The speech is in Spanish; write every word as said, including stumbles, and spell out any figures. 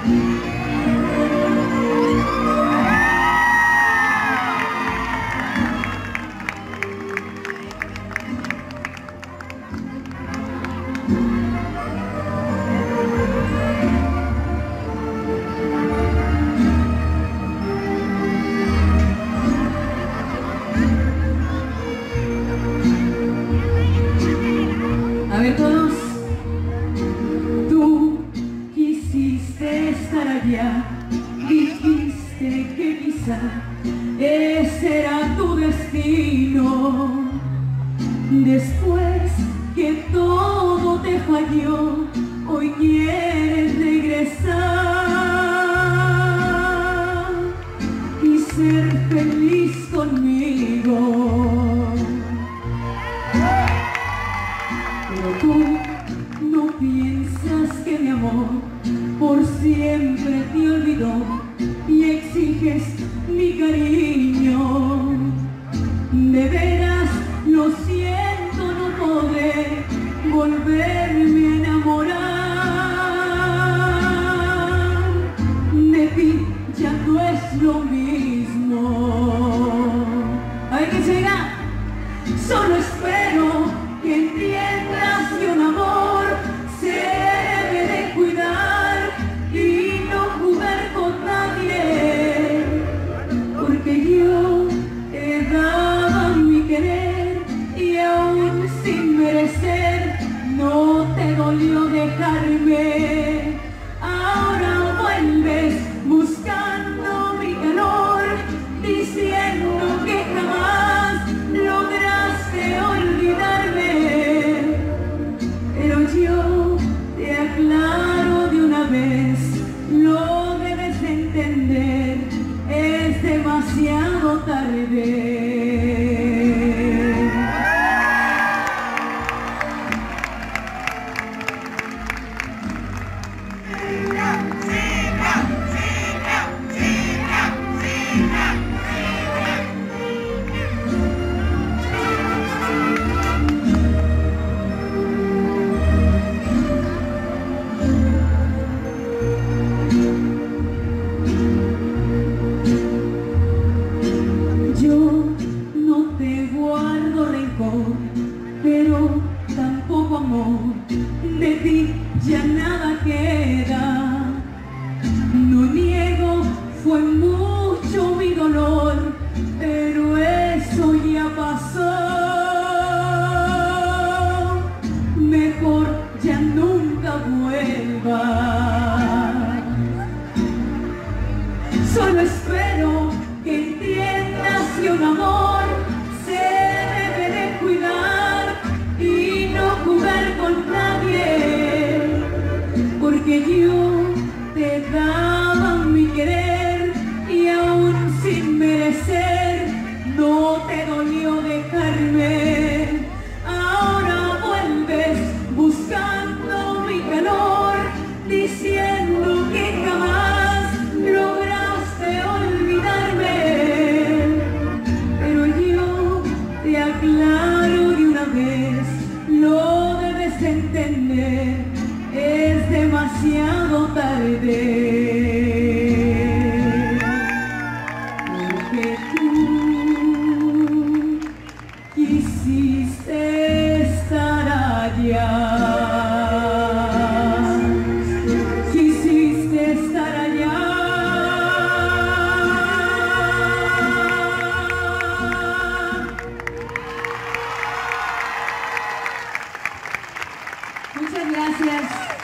A ver todos, tú quisiste estar allá, dijiste que quizá ese era tu destino. Después que todo te falló, hoy quieres regresar y ser feliz conmigo. Pero tú no piensas que mi amor por siempre te olvidó y exiges mi cariño. De veras lo siento, no podré volverme a enamorar. De ti ya no es lo mismo. A ver qué será. Solo espero que entiendas que un amor se debe de cuidar y no jugar con nadie, porque yo te daba mi querer y aún sin merecer no te dolió dejarme. Ahora vuelves buscando mi calor, diciendo que jamás lograste olvidarme. Pero yo te aclaro de una vez, lo debes entender, es demasiado tarde. Pero tampoco amor, de ti ya nada queda. No niego, fue mucho mi dolor, pero eso ya pasó. Mejor ya nunca vuelvas. Solo espero que entiendas que un amor se debe de cuidar y no jugar con nadie, porque yo te daba mi querer y aún sin merecer no te dolió dejarme. Ahora vuelves buscando mi calor, diciendo que jamás lograste olvidarme. Pero yo te aclaro de una vez, lo debes entender, es demasiado tarde. Porque tú quisiste estar allá, quisiste estar allá. Muchas gracias.